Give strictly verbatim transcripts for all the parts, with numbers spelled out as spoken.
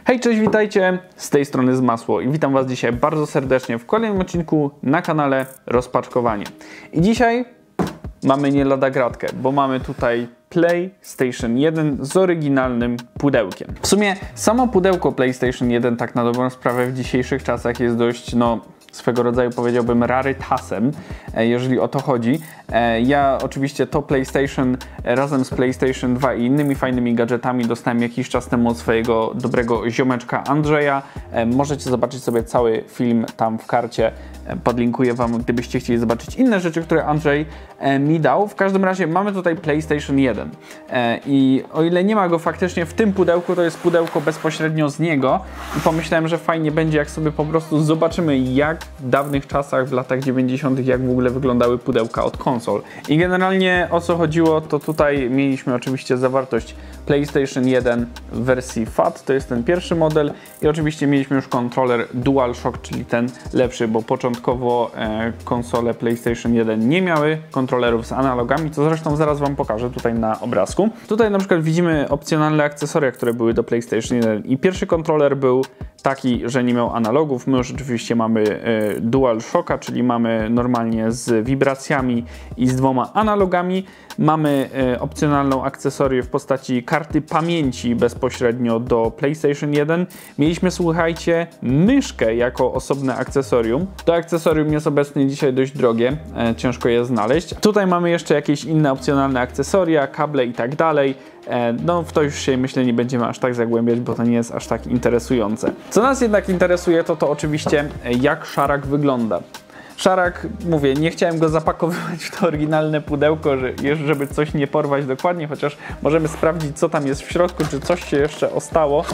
Hej, cześć, witajcie, z tej strony Zmasło i witam Was dzisiaj bardzo serdecznie w kolejnym odcinku na kanale Rozpaczkowanie. I dzisiaj mamy nie lada gratkę, bo mamy tutaj PlayStation jeden z oryginalnym pudełkiem. W sumie samo pudełko PlayStation jeden tak na dobrą sprawę w dzisiejszych czasach jest dość, no, swego rodzaju powiedziałbym rarytasem, jeżeli o to chodzi. Ja oczywiście to PlayStation razem z PlayStation dwa i innymi fajnymi gadżetami dostałem jakiś czas temu od swojego dobrego ziomeczka Andrzeja. Możecie zobaczyć sobie cały film tam w karcie. Podlinkuję Wam, gdybyście chcieli zobaczyć inne rzeczy, które Andrzej mi dał. W każdym razie mamy tutaj PlayStation jeden i o ile nie ma go faktycznie w tym pudełku, to jest pudełko bezpośrednio z niego i pomyślałem, że fajnie będzie, jak sobie po prostu zobaczymy, jak w dawnych czasach, w latach dziewięćdziesiątych, jak w ogóle wyglądały pudełka od konsol. I generalnie o co chodziło, to tutaj mieliśmy oczywiście zawartość PlayStation jeden w wersji F A T, to jest ten pierwszy model i oczywiście mieliśmy już kontroler DualShock, czyli ten lepszy, bo początkowo e, konsole PlayStation jeden nie miały kontrolerów z analogami, co zresztą zaraz Wam pokażę tutaj na obrazku. Tutaj na przykład widzimy opcjonalne akcesoria, które były do PlayStation jeden i pierwszy kontroler był taki, że nie miał analogów. My już oczywiście mamy e, DualShocka, czyli mamy normalnie z wibracjami i z dwoma analogami. Mamy e, opcjonalną akcesorię w postaci karty pamięci bezpośrednio do PlayStation jeden. Mieliśmy, słuchajcie, myszkę jako osobne akcesorium. To akcesorium jest obecnie dzisiaj dość drogie, e, ciężko je znaleźć. Tutaj mamy jeszcze jakieś inne opcjonalne akcesoria, kable i tak dalej. E, no w to już się, myślę, nie będziemy aż tak zagłębiać, bo to nie jest aż tak interesujące. Co nas jednak interesuje, to to oczywiście, jak szarak wygląda. Szarak, mówię, nie chciałem go zapakowywać w to oryginalne pudełko, żeby coś nie porwać dokładnie, chociaż możemy sprawdzić, co tam jest w środku, czy coś się jeszcze ostało.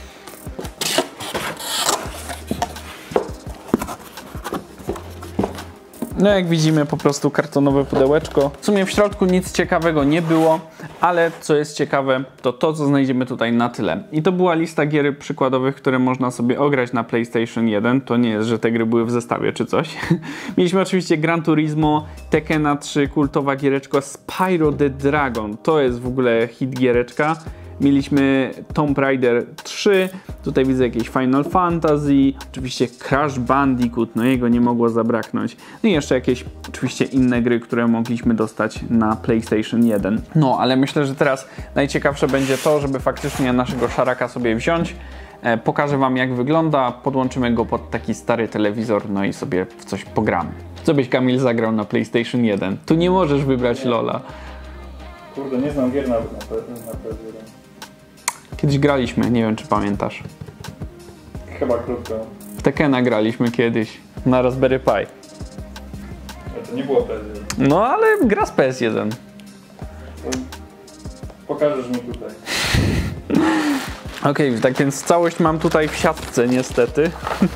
No jak widzimy, po prostu kartonowe pudełeczko. W sumie w środku nic ciekawego nie było, ale co jest ciekawe, to to, co znajdziemy tutaj na tyle. I to była lista gier przykładowych, które można sobie ograć na PlayStation jeden. To nie jest, że te gry były w zestawie czy coś. Mieliśmy oczywiście Gran Turismo, Tekkena trzy, kultowa giereczka, Spyro the Dragon. To jest w ogóle hit giereczka. Mieliśmy Tomb Raider trzy, tutaj widzę jakieś Final Fantasy, oczywiście Crash Bandicoot, no jego nie mogło zabraknąć. No i jeszcze jakieś oczywiście inne gry, które mogliśmy dostać na PlayStation jeden. No, ale myślę, że teraz najciekawsze będzie to, żeby faktycznie naszego szaraka sobie wziąć. E, pokażę Wam, jak wygląda, podłączymy go pod taki stary telewizor, no i sobie w coś pogramy. Co byś, Kamil, zagrał na PlayStation jeden? Tu nie możesz wybrać Lola. Kurde, nie znam gier na, na, na P S jeden. Kiedyś graliśmy, nie wiem, czy pamiętasz. Chyba krótko. W Tekkena graliśmy kiedyś na Raspberry Pi. Ale to nie było P S jeden. No ale gra z P S jeden. To pokażesz mi tutaj. Okej, okay, tak więc całość mam tutaj w siatce niestety.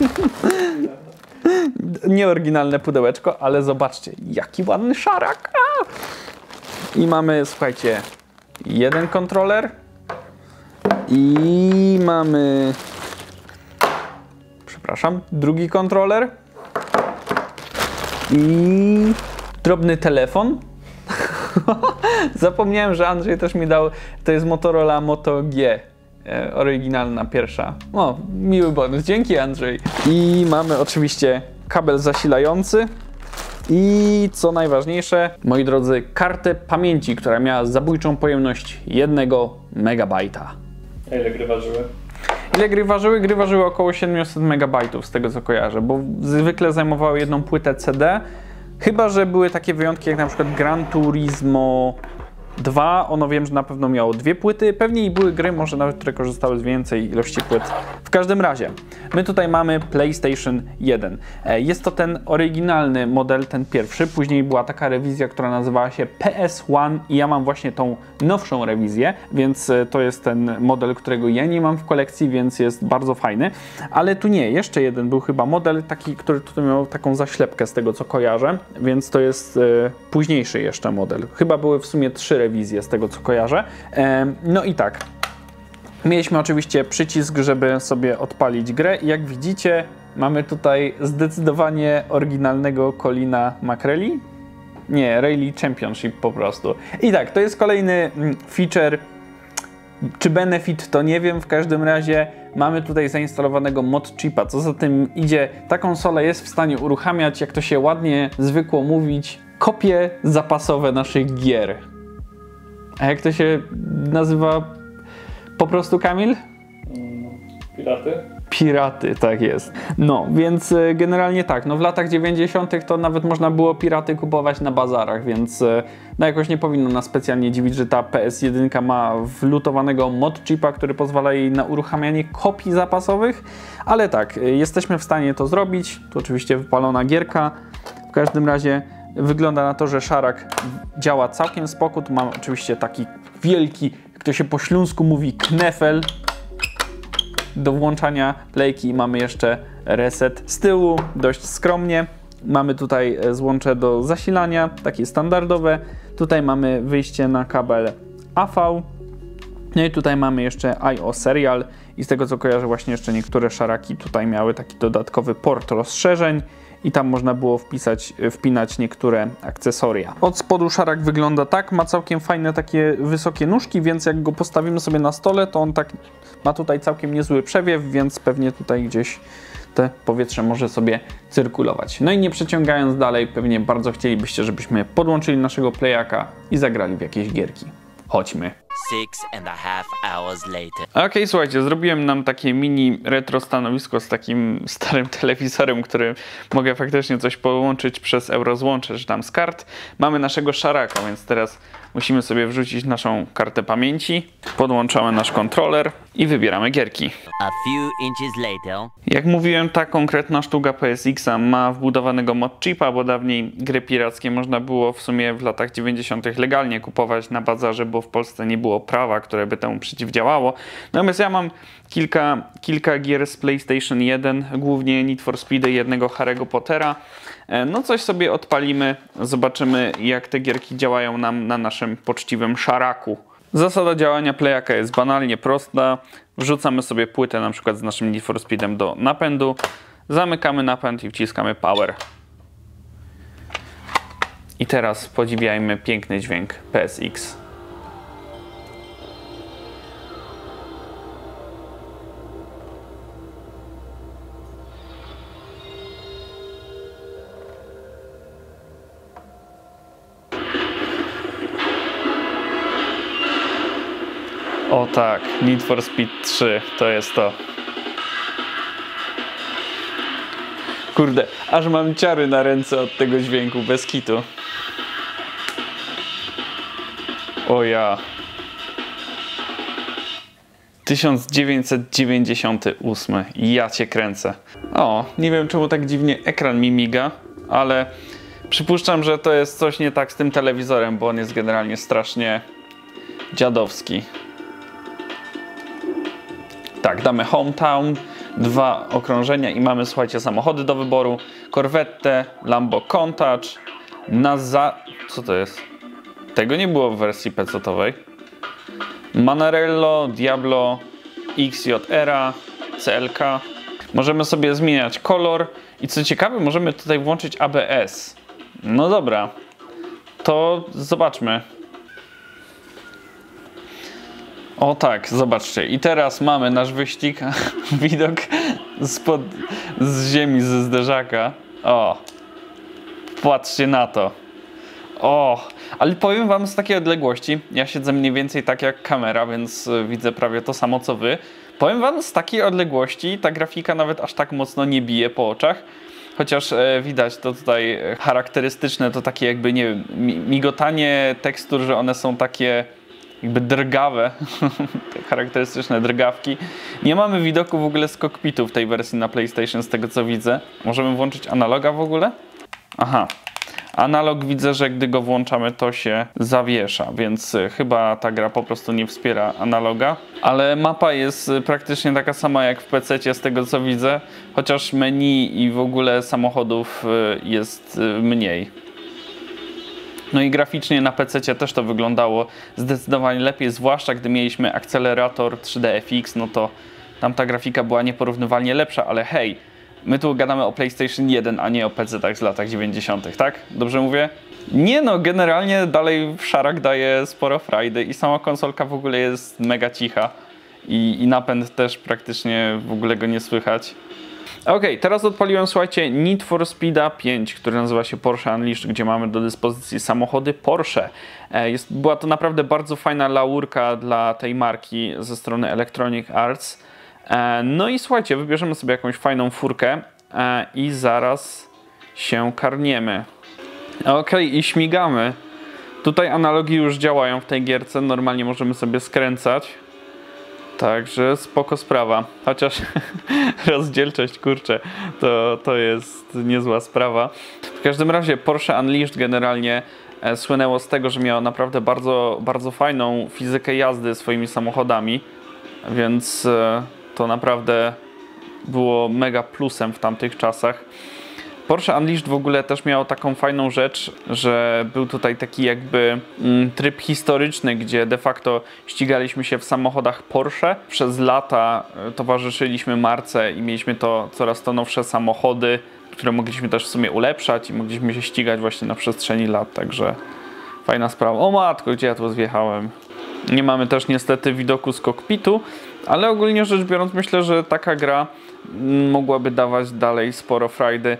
Nieoryginalne pudełeczko, ale zobaczcie, jaki ładny szarak. A! I mamy, słuchajcie, jeden kontroler. I mamy, przepraszam, drugi kontroler i drobny telefon. Zapomniałem, że Andrzej też mi dał, to jest Motorola Moto G, e, oryginalna pierwsza. O, miły bonus, dzięki Andrzej. I mamy oczywiście kabel zasilający. I co najważniejsze, moi drodzy, kartę pamięci, która miała zabójczą pojemność jednego megabajta. A ile gry ważyły? Ile gry ważyły? Gry ważyły około siedemset megabajtów, z tego co kojarzę, bo zwykle zajmowały jedną płytę C D. Chyba że były takie wyjątki jak na przykład Gran Turismo dwa, ono wiem, że na pewno miało dwie płyty, pewnie i były gry, może nawet, które korzystały z więcej ilości płyt. W każdym razie, my tutaj mamy PlayStation jeden. Jest to ten oryginalny model, ten pierwszy, później była taka rewizja, która nazywała się P S jeden i ja mam właśnie tą nowszą rewizję, więc to jest ten model, którego ja nie mam w kolekcji, więc jest bardzo fajny. Ale tu nie, jeszcze jeden był chyba model, taki, który tutaj miał taką zaślepkę z tego, co kojarzę, więc to jest e, późniejszy jeszcze model. Chyba były w sumie trzy rewizje. Wizję z tego, co kojarzę. No i tak, mieliśmy oczywiście przycisk, żeby sobie odpalić grę i jak widzicie, mamy tutaj zdecydowanie oryginalnego Colina McRae. Nie, Rally Championship po prostu. I tak, to jest kolejny feature Czy benefit, to nie wiem, w każdym razie mamy tutaj zainstalowanego mod chipa, co za tym idzie, ta konsola jest w stanie uruchamiać, jak to się ładnie zwykło mówić, kopie zapasowe naszych gier. A jak to się nazywa po prostu, Kamil? Piraty? Piraty, tak jest. No, więc generalnie tak, no w latach dziewięćdziesiątych to nawet można było piraty kupować na bazarach, więc no jakoś nie powinno nas specjalnie dziwić, że ta P S jeden ma wlutowanego mod chipa, który pozwala jej na uruchamianie kopii zapasowych, ale tak, jesteśmy w stanie to zrobić. Tu oczywiście wypalona gierka. W każdym razie wygląda na to, że szarak działa całkiem spoko. Tu mam oczywiście taki wielki, jak to się po śląsku mówi, knefel do włączania playki. Mamy jeszcze reset z tyłu, dość skromnie. Mamy tutaj złącze do zasilania, takie standardowe. Tutaj mamy wyjście na kabel A V. No i tutaj mamy jeszcze I O Serial i z tego co kojarzę, właśnie jeszcze niektóre szaraki tutaj miały taki dodatkowy port rozszerzeń i tam można było wpisać, wpinać niektóre akcesoria. Od spodu szarak wygląda tak, ma całkiem fajne takie wysokie nóżki, więc jak go postawimy sobie na stole, to on tak ma tutaj całkiem niezły przewiew, więc pewnie tutaj gdzieś te powietrze może sobie cyrkulować. No i nie przeciągając dalej, pewnie bardzo chcielibyście, żebyśmy podłączyli naszego playaka i zagrali w jakieś gierki. Chodźmy. Six and a half hours later. Okej, okay, słuchajcie, zrobiłem nam takie mini retro stanowisko z takim starym telewizorem, który mogę faktycznie coś połączyć przez eurozłącze, czy tam z kart. Mamy naszego szaraka, więc teraz musimy sobie wrzucić naszą kartę pamięci, podłączamy nasz kontroler i wybieramy gierki. A few inches later. Jak mówiłem, ta konkretna sztuka P S X ma wbudowanego mod chipa, bo dawniej gry pirackie można było w sumie w latach dziewięćdziesiątych legalnie kupować na bazarze, bo w Polsce nie było prawa, które by temu przeciwdziałało. Natomiast ja mam kilka, kilka gier z PlayStation jeden, głównie Need for Speed i jednego Harry'ego Pottera. No coś sobie odpalimy, zobaczymy jak te gierki działają nam na naszym poczciwym szaraku. Zasada działania playaka jest banalnie prosta. Wrzucamy sobie płytę na przykład z naszym Need for Speedem do napędu, zamykamy napęd i wciskamy power. I teraz podziwiajmy piękny dźwięk P S X. O tak, Need for Speed trzy, to jest to. Kurde, aż mam ciary na ręce od tego dźwięku, bez kitu. O ja. tysiąc dziewięćset dziewięćdziesiąty ósmy. Ja cię kręcę. O, nie wiem czemu tak dziwnie ekran mi miga, ale przypuszczam, że to jest coś nie tak z tym telewizorem, bo on jest generalnie strasznie dziadowski. Tak, damy Hometown, dwa okrążenia i mamy, słuchajcie, samochody do wyboru. Corvette, Lambo Countach, Naza... Co to jest? Tego nie było w wersji pecetowej. Manarello, Diablo, X J R, C L K. Możemy sobie zmieniać kolor i co ciekawe, możemy tutaj włączyć A B S. No dobra, to zobaczmy. O tak, zobaczcie. I teraz mamy nasz wyścig. Widok spod, z ziemi, ze zderzaka. O, patrzcie na to. O, ale powiem wam z takiej odległości, ja siedzę mniej więcej tak jak kamera, więc widzę prawie to samo co wy. Powiem wam z takiej odległości ta grafika nawet aż tak mocno nie bije po oczach. Chociaż e, widać to tutaj charakterystyczne, to takie jakby, nie wiem, migotanie tekstur, że one są takie jakby drgawe, charakterystyczne drgawki. Nie mamy widoku w ogóle z kokpitu w tej wersji na PlayStation, z tego co widzę. Możemy włączyć analoga w ogóle? Aha. Analog widzę, że gdy go włączamy, to się zawiesza, więc chyba ta gra po prostu nie wspiera analoga. Ale mapa jest praktycznie taka sama jak w pececie, z tego co widzę, chociaż menu i w ogóle samochodów jest mniej. No i graficznie na pececie też to wyglądało zdecydowanie lepiej, zwłaszcza gdy mieliśmy akcelerator trzy D F X, no to tam ta grafika była nieporównywalnie lepsza, ale hej, My tu gadamy o PlayStation jeden, a nie o pecetach z latach dziewięćdziesiątych, tak? Dobrze mówię? Nie no, generalnie dalej Szarak daje sporo frajdy i sama konsolka w ogóle jest mega cicha. I, i napęd też praktycznie w ogóle go nie słychać. Ok, teraz odpaliłem, słuchajcie, Need for Speeda pięć, który nazywa się Porsche Unleashed, gdzie mamy do dyspozycji samochody Porsche. Jest, była to naprawdę bardzo fajna laurka dla tej marki ze strony Electronic Arts. No i słuchajcie, wybierzemy sobie jakąś fajną furkę i zaraz się karniemy. Ok, i śmigamy. Tutaj analogi już działają w tej gierce, normalnie możemy sobie skręcać. Także spoko sprawa, chociaż rozdzielczość, kurczę, to, to jest niezła sprawa. W każdym razie Porsche Unleashed generalnie e, słynęło z tego, że miało naprawdę bardzo, bardzo fajną fizykę jazdy swoimi samochodami, więc e, to naprawdę było mega plusem w tamtych czasach. Porsche Unleashed w ogóle też miało taką fajną rzecz, że był tutaj taki jakby mm, tryb historyczny, gdzie de facto ścigaliśmy się w samochodach Porsche. Przez lata towarzyszyliśmy marce i mieliśmy to coraz to nowsze samochody, które mogliśmy też w sumie ulepszać i mogliśmy się ścigać właśnie na przestrzeni lat, także fajna sprawa. O matko, gdzie ja tu zjechałem? Nie mamy też niestety widoku z kokpitu, ale ogólnie rzecz biorąc myślę, że taka gra mogłaby dawać dalej sporo frajdy.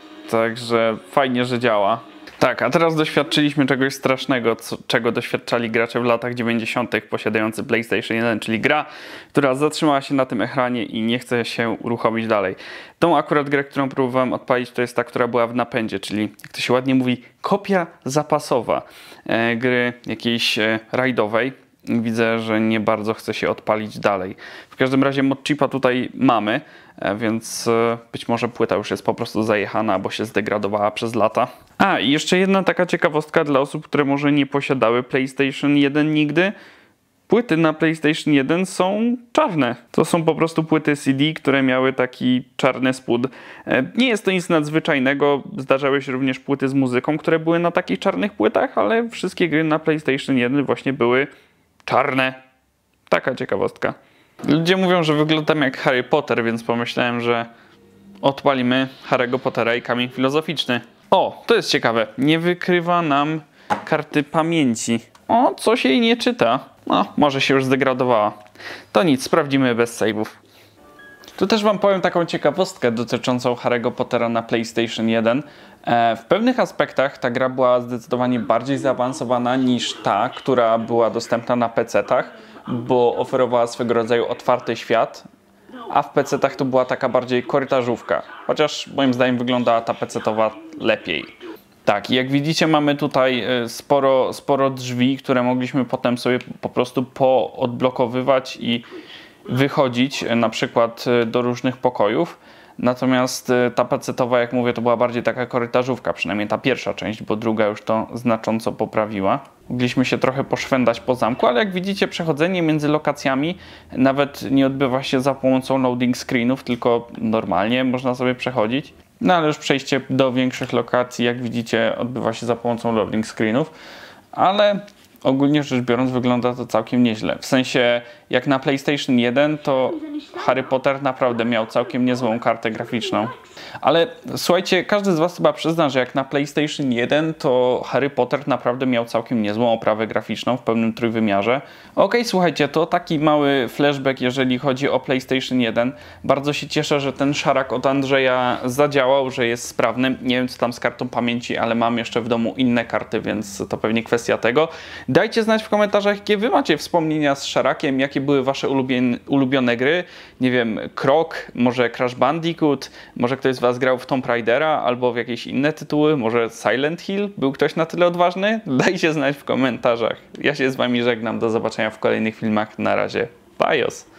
Także fajnie, że działa. Tak, a teraz doświadczyliśmy czegoś strasznego, co, czego doświadczali gracze w latach dziewięćdziesiątych posiadający PlayStation jeden, czyli gra, która zatrzymała się na tym ekranie i nie chce się uruchomić dalej. Tą akurat grę, którą próbowałem odpalić, to jest ta, która była w napędzie, czyli jak to się ładnie mówi, kopia zapasowa e, gry jakiejś e, rajdowej. Widzę, że nie bardzo chce się odpalić dalej. W każdym razie modchipa tutaj mamy, więc być może płyta już jest po prostu zajechana, bo się zdegradowała przez lata. A, i jeszcze jedna taka ciekawostka dla osób, które może nie posiadały PlayStation jeden nigdy. Płyty na PlayStation jeden są czarne. To są po prostu płyty C D, które miały taki czarny spód. Nie jest to nic nadzwyczajnego. Zdarzały się również płyty z muzyką, które były na takich czarnych płytach, ale wszystkie gry na PlayStation jeden właśnie były czarne. Taka ciekawostka. Ludzie mówią, że wyglądam jak Harry Potter, więc pomyślałem, że odpalimy Harry'ego Pottera i kamień filozoficzny. O, to jest ciekawe. Nie wykrywa nam karty pamięci. O, coś jej nie czyta. No, może się już zdegradowała. To nic, sprawdzimy bez save'ów. Tu też wam powiem taką ciekawostkę dotyczącą Harry'ego Pottera na PlayStation jeden. E, w pewnych aspektach ta gra była zdecydowanie bardziej zaawansowana niż ta, która była dostępna na pecetach, bo oferowała swego rodzaju otwarty świat, a w pecetach to była taka bardziej korytarzówka. Chociaż moim zdaniem wyglądała ta pecetowa lepiej. Tak, jak widzicie mamy tutaj sporo, sporo drzwi, które mogliśmy potem sobie po prostu poodblokowywać i wychodzić na przykład do różnych pokojów. Natomiast ta pecetowa, jak mówię, to była bardziej taka korytarzówka, przynajmniej ta pierwsza część, bo druga już to znacząco poprawiła. Mogliśmy się trochę poszwendać po zamku, ale jak widzicie, przechodzenie między lokacjami nawet nie odbywa się za pomocą loading screenów, tylko normalnie można sobie przechodzić. No ale już przejście do większych lokacji, jak widzicie, odbywa się za pomocą loading screenów, ale ogólnie rzecz biorąc wygląda to całkiem nieźle. W sensie, jak na PlayStation jeden, to Harry Potter naprawdę miał całkiem niezłą kartę graficzną. Ale słuchajcie, każdy z was chyba przyzna, że jak na PlayStation jeden, to Harry Potter naprawdę miał całkiem niezłą oprawę graficzną w pełnym trójwymiarze. Ok, słuchajcie, to taki mały flashback, jeżeli chodzi o PlayStation jeden. Bardzo się cieszę, że ten szarak od Andrzeja zadziałał, że jest sprawny. Nie wiem, co tam z kartą pamięci, ale mam jeszcze w domu inne karty, więc to pewnie kwestia tego. Dajcie znać w komentarzach, jakie wy macie wspomnienia z szarakiem, jakie były wasze ulubione, ulubione gry. Nie wiem, Krok, może Crash Bandicoot, może ktoś z was grał w Tomb Raidera albo w jakieś inne tytuły, może Silent Hill? Był ktoś na tyle odważny? Dajcie znać w komentarzach. Ja się z wami żegnam, do zobaczenia w kolejnych filmach. Na razie, bajos!